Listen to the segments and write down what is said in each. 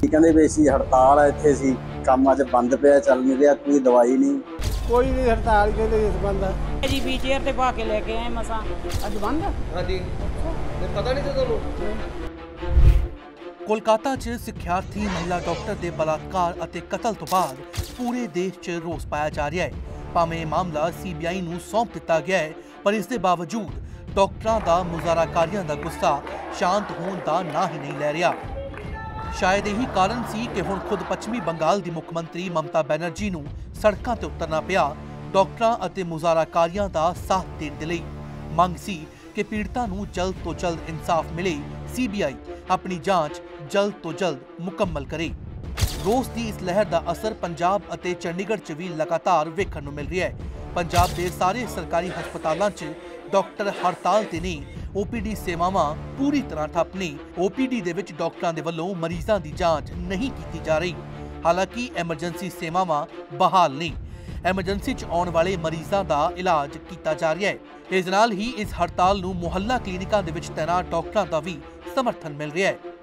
कहते भी असीं हड़ताल है, इत्थे असीं काम अज बंद पिया, चल नहीं रहा, कोई दवाई नहीं, कोई नहीं हड़ताल कहते इस बंद है जी। व्हीलचेयर ते पा के लेके आए मसा अज बंद है। हाँ जी, पता नहीं था तुहानूं। कोलकाता च सिक्ख्यार्थी महिला डॉक्टर के बलात्कार और कतल तो बाद पूरे देश च रोस पाया जा रहा है। भावें मामला CBI नूं सौंप दिता गया है, पर इसके बावजूद डॉक्टरां दा मुजाराकारियां दा गुस्सा शांत होने का ना ही नहीं लै रहा। शायद यही कारण सी कि हुण खुद पश्चिमी बंगाल की मुख्यमंत्री ममता बैनर्जी नूं सड़कों ते उतरना पिया डॉक्टरां अते मुजाराकारियां दा साथ देण दे लई। मंग सी कि पीड़ितां नूं जल्द तो जल्द इंसाफ मिले, CBI अपनी जांच जल्द तो जल्द मुकम्मल करे। रोस की इस लहर का असर पंजाब और चंडीगढ़ च भी लगातार वेखण नूं मिल रहा है। पंजाब के सारे सरकारी हस्पतालों च डॉक्टर हड़ताल ते ने, OPD सेवावां पूरी तरह ठप ने। OPD दे विच डॉक्टरां दे वल्लों मरीज़ां दी जांच नहीं की जा रही। हालांकि एमरजेंसी सेवावां बहाल ने, एमरजेंसी च आउण वाले मरीज़ां दा इलाज किया जा रहा है। इस नाल ही इस हड़ताल नूं मुहल्ला क्लीनिकां दे विच तैनात डॉक्टरां दा भी समर्थन मिल रहा है।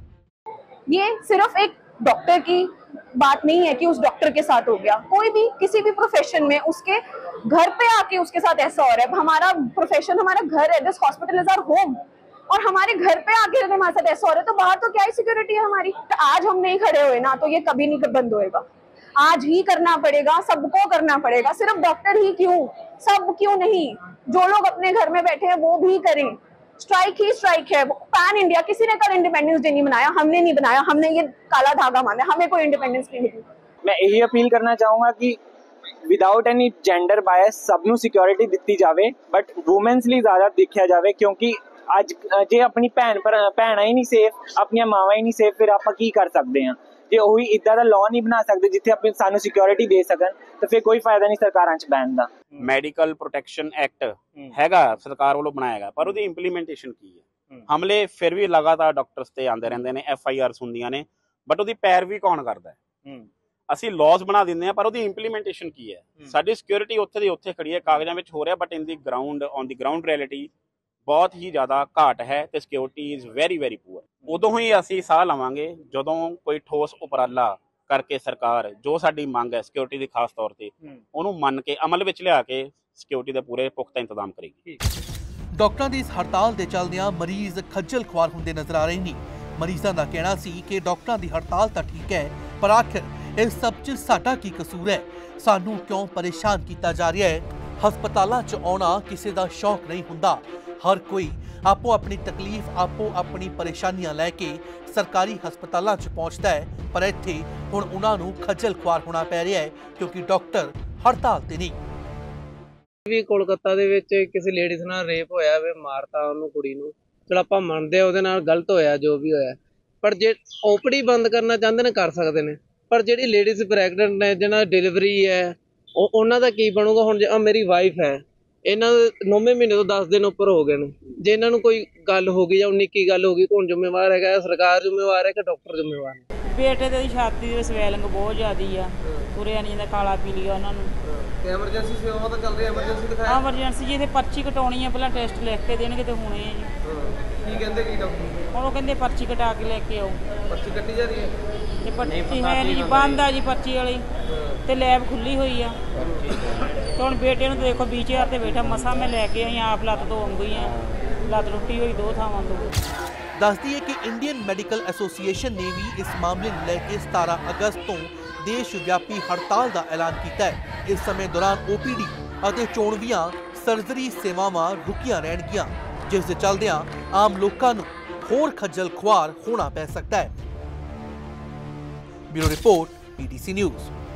ये सिर्फ एक डॉक्टर की बात नहीं है कि उस डॉक्टर के साथ हो गया, कोई भी किसी भी प्रोफेशन में उसके घर पे आके उसके साथ ऐसा हो रहा है। हमारा प्रोफेशन हमारा घर है, this hospital is our home, और हमारे घर पे आके अगर हमारे साथ ऐसा हो रहा है तो बाहर तो क्या ही सिक्योरिटी है हमारी। तो आज हम नहीं खड़े हुए ना तो ये कभी नहीं बंद होएगा, आज ही करना पड़ेगा, सबको करना पड़ेगा। सिर्फ डॉक्टर ही क्यों, सब क्यों नहीं, जो लोग अपने घर में बैठे हैं वो भी करें। स्ट्राइक ही स्ट्राइक है। पैन इंडिया किसी ने कल इंडिपेंडेंस डे नहीं बनाया, हमने नहीं बनाया, हमने ये काला धागा माना, हमें कोई इंडिपेंडेंस नहीं मिली। मैं यही अपील करना चाहूँगा कि विदाउट एनी जेंडर बायस सबनों सिक्योरिटी दिती जाए, बट वूमेन्स लिए ज़्यादा देखा जाए, क्योंकि अज जे अपनी भैन ही नहीं सेफ, अपन मावां ही नहीं सेफ, फिर आप की कर सकते हैं। जे वही इदा का लॉ नहीं बना सकते जिथे अपनी सानू सिक्योरिटी दे सकन, तो फिर कोई फायदा नहीं सरकारां च बैन दा। मैडिकल प्रोटेक्शन एक्ट हैगा सरकार वालों बनाया, पर उसकी इंप्लीमेंटेशन की है। हमले फिर भी लगातार डॉक्टर्स ते आंदे रहंदे ने, FIRs हुंदियां ने, बट उसकी पैरवी कौन करता है? ਅਸੀਂ लॉज बना दिंदे, पर उसकी इंप्लीमेंटेशन की है? साडी सिक्योरिटी उत्थे दी उत्थे खड़ी है, कागजां विच हो रहा, but in the ground on the ground reality बहुत ही ज़्यादा घाट है, तो security is very very poor. उदों ही असीं साह लवांगे जदों कोई ठोस उपराला करके सरकार जो साडी मंग है सिक्योरिटी की खास तौर पर उन्होंने मन के अमल विच लिया के सिक्योरिटी के पूरे पुख्ता इंतजाम करेगी। डॉक्टरों की इस हड़ताल के चलदियां मरीज खज्जल खुआर होंदे नजर आ रहे हैं। मरीजों का कहना सी कि डॉक्टरों की हड़ताल तो ठीक है, पर आखिर इस सब च साडा की कसूर है, सानू क्यों परेशान किया जा रहा है? हस्पतालों च आउणा किसी का शौक नहीं हुंदा, हर कोई आपो अपनी तकलीफ आपो अपनी परेशानियां लैके सरकारी हस्पतालों च पहुंचता है, पर इत्थे हुण उन्हां नूं खज्जल खुआर होना पै रहा है क्योंकि डॉक्टर हड़ताल ते नहीं। भी कोलकाता ਦੇ ਵਿੱਚ ਕਿਸੇ ਲੇਡੀਜ਼ ਨਾਲ ਰੇਪ ਹੋਇਆ ਵੇ, ਮਾਰਤਾ ਉਹਨੂੰ ਕੁੜੀ ਨੂੰ, ਚਲ ਆਪਾਂ ਮੰਨਦੇ ਆ ਉਹਦੇ ਨਾਲ ਗਲਤ ਹੋਇਆ ਜੋ ਵੀ ਹੋਇਆ, ਪਰ ਜੇ OPD ਬੰਦ ਕਰਨਾ ਚਾਹੁੰਦੇ ਨੇ ਕਰ ਸਕਦੇ ਨੇ, ਪਰ ਜਿਹੜੀ ਲੇਡੀਜ਼ ਪ੍ਰੈਗਨੈਂਟ ਨੇ ਜਿਹਨਾਂ ਦੀ ਡਿਲੀਵਰੀ ਹੈ ਉਹਨਾਂ ਦਾ ਕੀ ਬਣੂਗਾ? ਹੁਣ ਜੇ ਮੇਰੀ ਵਾਈਫ ਹੈ, ਇਹਨਾਂ ਦੇ 9ਵੇਂ ਮਹੀਨੇ ਤੋਂ 10 ਦਿਨ ਉੱਪਰ ਹੋ ਗਏ ਨੇ, ਜੇ ਇਹਨਾਂ ਨੂੰ ਕੋਈ ਗੱਲ ਹੋ ਗਈ ਜਾਂ 19 ਗੱਲ ਹੋ ਗਈ, ਕੌਣ ਜ਼ਿੰਮੇਵਾਰ ਹੈਗਾ? ਸਰਕਾਰ ਜ਼ਿੰਮੇਵਾਰ ਹੈ ਕਿ ਡਾਕਟਰ ਜ਼ਿੰਮੇਵਾਰ ਹੈ? ਬੇਟੇ ਦੀ ਛਾਤੀ ਦੇ ਸਵੈਲਿੰਗ ਬਹੁਤ ਜ਼ਿਆਦੀ ਆ, ਤੁਰਿਆ ਨਹੀਂ ਜਾਂਦਾ, ਕਾਲਾ ਪੀ ਲਿਆ ਉਹਨਾਂ ਨੂੰ। ਐਮਰਜੈਂਸੀ ਸੇਵਾਵਾਂ ਤਾਂ ਚੱਲ ਰਹੀ, ਐਮਰਜੈਂਸੀ ਦਿਖਾਇਆ, ਐਮਰਜੈਂਸੀ ਜੀ ਇੱਥੇ ਪਰਚੀ ਕਟਾਉਣੀ ਆ, ਪਹਿਲਾਂ ਟੈਸਟ ਲਿਖ ਕੇ ਦੇਣਗੇ ਤੇ ਹੁਣੇ ਆ ਜੀ। ਕੀ ਕਹਿੰਦੇ ਕੀ ਡਾਕਟਰ? ਹੁਣ ਉਹ ਕਹਿੰਦੇ ਪਰਚੀ ਕਟਾ ਕੇ ਲੈ ਕੇ ਆਓ। ਪਰਚੀ ਕੱਟੀ ਜਾ ਰਹੀ ਹੈ? ਇਹ ਪਰਚੀ ਹੈ ਨਹੀਂ ਜੀ, ਬੰਦ ਆ ਜੀ ਪਰਚੀ ਵਾਲੀ, ਤੇ ਲੈਬ ਖੁੱਲੀ ਹੋਈ ਆ। ਤੇ ਹੁਣ ਬੇਟੇ ਨੂੰ ਦੇਖੋ ਵੀਲਚੇਅਰ ਤੇ ਬੈਠਾ, ਮਸਾਂ ਮੈਂ ਲੈ ਕੇ ਆਈ, ਆਪ ਲੱਤ ਤੋਂ ਆਉਂਦੀ ਆ, ਲੱਤ ਟੁੱਟੀ ਹੋਈ 2 ਥਾਵਾਂ ਤੋਂ। दस दी है कि इंडियन मेडिकल एसोसीएशन ने भी इस मामले को लेकर 17 अगस्त तो देशव्यापी हड़ताल का ऐलान किया है। इस समय दौरान OPD और चोणवियां सर्जरी सेवावां रुकियां रहणगियां, जिस दे चलदियां आम लोकां नूं होर खज्जल खुआर होना पै सकता है। Bureau report, PTC news.